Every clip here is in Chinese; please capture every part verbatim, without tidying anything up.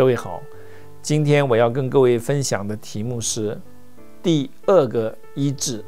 各位好，今天我要跟各位分享的题目是第二个医治。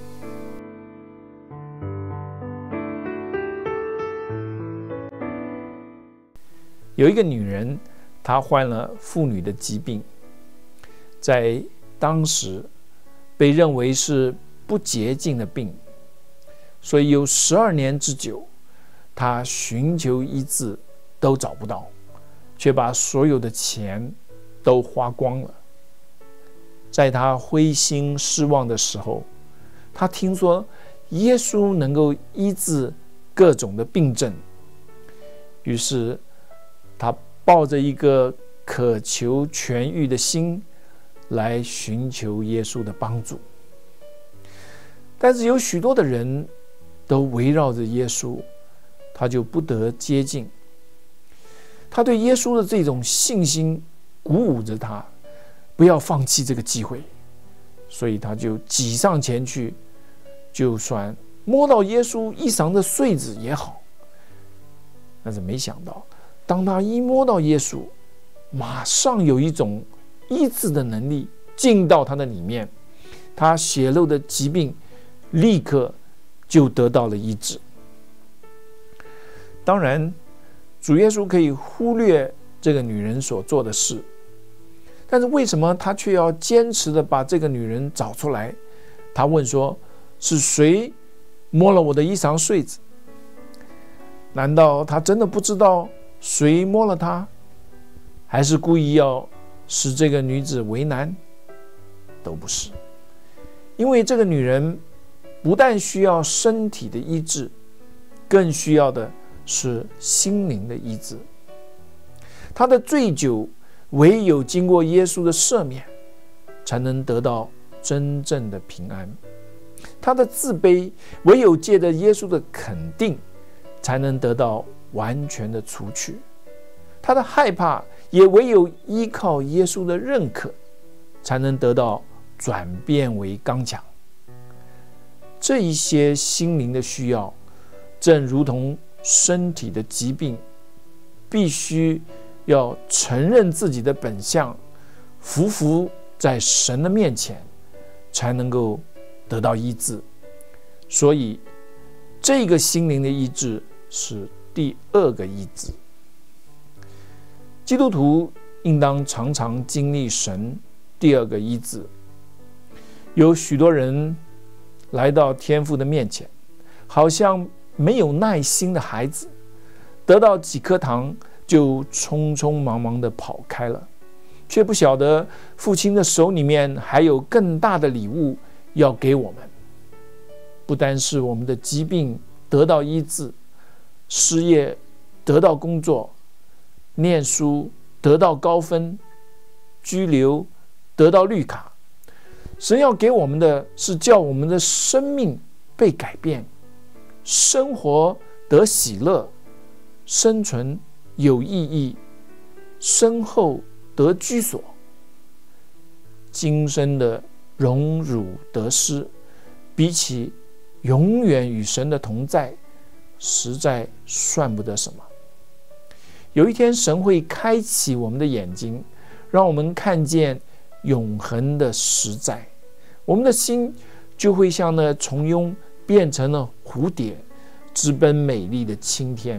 有一个女人，她患了妇女的疾病，在当时被认为是不洁净的病，所以有十二年之久，她寻求医治都找不到，却把所有的钱都花光了。在她灰心失望的时候，她听说耶稣能够医治各种的病症，于是她抱着一个渴求痊愈的心来寻求耶稣的帮助。但是有许多的人都围绕着耶稣，他就不得接近。他对耶稣的这种信心鼓舞着他，不要放弃这个机会，所以他就挤上前去，就算摸到耶稣衣裳的穗子也好。但是没想到，当他一摸到耶稣，马上有一种医治的能力进到他的里面，他血肉的疾病立刻就得到了医治。当然，主耶稣可以忽略这个女人所做的事，但是为什么他却要坚持的把这个女人找出来？他问说：是谁摸了我的衣裳穗子？难道他真的不知道谁摸了他，还是故意要使这个女子为难？都不是，因为这个女人不但需要身体的医治，更需要的是心灵的医治。她的醉酒唯有经过耶稣的赦免，才能得到真正的平安。她的自卑唯有借着耶稣的肯定，才能得到完全的除去。她的害怕也唯有依靠耶稣的认可，才能得到转变为刚强。这一些心灵的需要，正如同身体的疾病，必须要承认自己的本相，匍匐在神的面前，才能够得到医治。所以这个心灵的医治是第二个医治。基督徒应当常常经历神第二个医治。有许多人来到天父的面前，好像没有耐心的孩子，得到几颗糖就匆匆忙忙地跑开了，却不晓得父亲的手里面还有更大的礼物要给我们。不单是我们的疾病得到医治，失业得到工作，念书得到高分，居留得到绿卡，神要给我们的是叫我们的生命被改变，生活得喜乐，生存有意义，身后得居所，今生的荣辱得失，比起永远与神的同在，实在算不得什么。有一天，神会开启我们的眼睛，让我们看见永恒的实在，我们的心就会像那虫蛹变成了蝴蝶，直奔美丽的青天。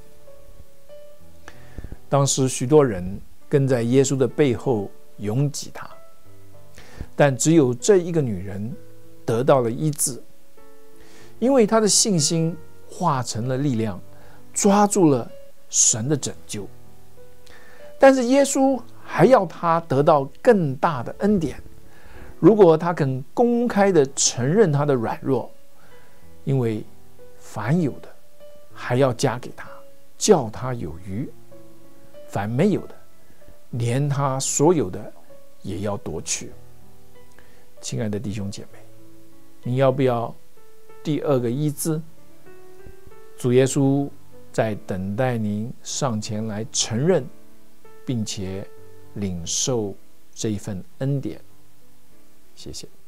当时许多人跟在耶稣的背后拥挤他，但只有这一个女人得到了医治，因为她的信心化成了力量，抓住了神的拯救。但是耶稣还要她得到更大的恩典，如果她肯公开的承认她的软弱，因为凡有的还要加给她，叫她有余；凡没有的，连她所有的也要夺去。亲爱的弟兄姐妹，你要不要第二个医治？主耶稣在等待您上前来承认，并且领受这一份恩典。谢谢。